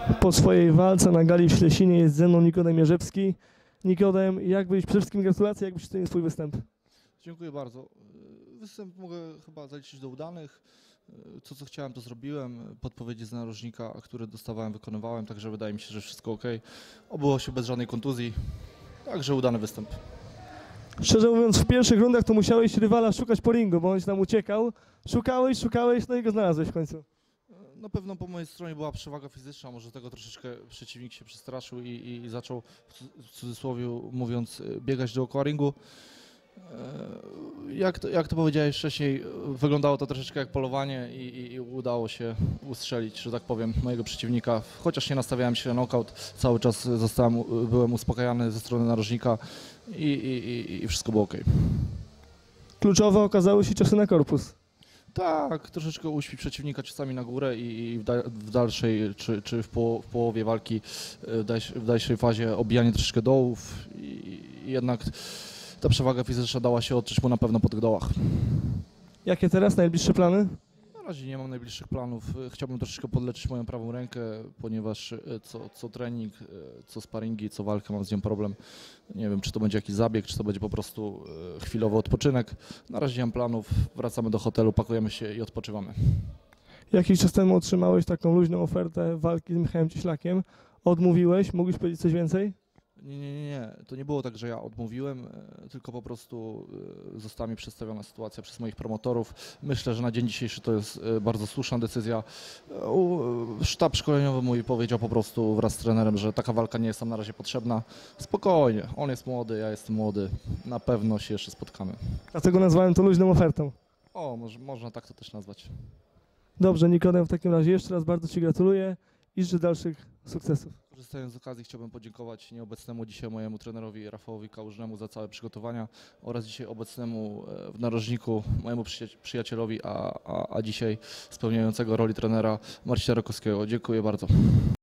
Po swojej walce na gali w Ślesinie jest ze mną Nikodem Jerzewski. Nikodem, przede wszystkim gratulacje, jakbyś ocenił swój występ? Dziękuję bardzo. Występ mogę chyba zaliczyć do udanych. To, co chciałem, to zrobiłem. Podpowiedzi z narożnika, które dostawałem, wykonywałem, także wydaje mi się, że wszystko ok. Obyło się bez żadnej kontuzji, także udany występ. Szczerze mówiąc, w pierwszych rundach to musiałeś rywala szukać po ringu, bo on się tam uciekał. Szukałeś, no i go znalazłeś w końcu. Na pewno po mojej stronie była przewaga fizyczna, może tego troszeczkę przeciwnik się przestraszył i zaczął, w cudzysłowie mówiąc, biegać dookoła ringu. Jak to powiedziałeś wcześniej, wyglądało to troszeczkę jak polowanie i udało się ustrzelić, że tak powiem, mojego przeciwnika. Chociaż nie nastawiałem się na knockout, cały czas byłem uspokajany ze strony narożnika i wszystko było ok. Kluczowe okazały się ciosy na korpus. Tak, troszeczkę uśpić przeciwnika ciosami na górę i w dalszej, czy w połowie walki, w dalszej fazie obijanie troszeczkę dołów i jednak ta przewaga fizyczna dała się odczuć mu na pewno po tych dołach. Jakie teraz najbliższe plany? Na razie nie mam najbliższych planów. Chciałbym troszeczkę podleczyć moją prawą rękę, ponieważ co trening, co sparingi, co walkę mam z nią problem. Nie wiem, czy to będzie jakiś zabieg, czy to będzie po prostu chwilowy odpoczynek. Na razie nie mam planów, wracamy do hotelu, pakujemy się i odpoczywamy. Jakiś czas temu otrzymałeś taką luźną ofertę walki z Michałem Cieślakiem. Odmówiłeś, mógłbyś powiedzieć coś więcej? Nie. To nie było tak, że ja odmówiłem, tylko po prostu została mi przedstawiona sytuacja przez moich promotorów. Myślę, że na dzień dzisiejszy to jest bardzo słuszna decyzja. Sztab szkoleniowy mój powiedział po prostu wraz z trenerem, że taka walka nie jest nam na razie potrzebna. Spokojnie, on jest młody, ja jestem młody, na pewno się jeszcze spotkamy. Dlatego nazwałem to luźną ofertą. Można tak to też nazwać. Dobrze, Nikodem, w takim razie jeszcze raz bardzo Ci gratuluję i życzę dalszych sukcesów. Korzystając z okazji chciałbym podziękować nieobecnemu dzisiaj mojemu trenerowi Rafałowi Kałużnemu za całe przygotowania oraz dzisiaj obecnemu w narożniku mojemu przyjacielowi, a dzisiaj spełniającego roli trenera Marcina Rokowskiego. Dziękuję bardzo.